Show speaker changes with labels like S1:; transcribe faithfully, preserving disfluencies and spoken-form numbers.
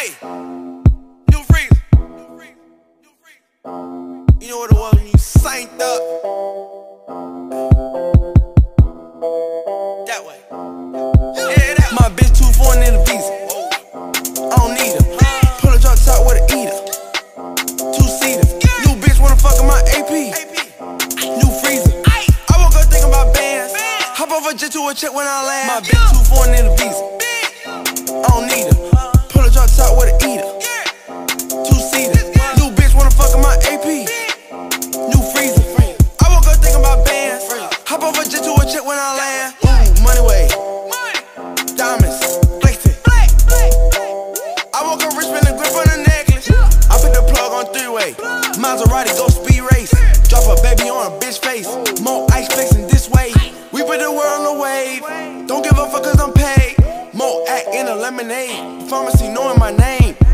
S1: Hey, new freezer. You know what it was when you synced up? That way. Yeah, that. My bitch too foreign in the visa. I don't need her. Pull a drop top with an eater. Two seaters. New bitch wanna fuck in my A P. New freezer. I woke up thinking about bands. Hop off a jet to a check when I land. My bitch too foreign in the visa. I don't need her. Pull a drop top with an eater. Two seaters. New bitch wanna fuck in my A P. New freezer. I woke up thinking about bands. Hop off a jet to a check when I land. Ooh, money way. Diamonds. Flexing. I woke up rich with a grip on the necklace. I put the plug on three-way. Maserati go speed race. Drop a baby on a bitch face. More ice flexing this way. We put the world on the wave. Don't give a fuck cause I'm paid. More act in a lemonade. Pharmacy knowing my name.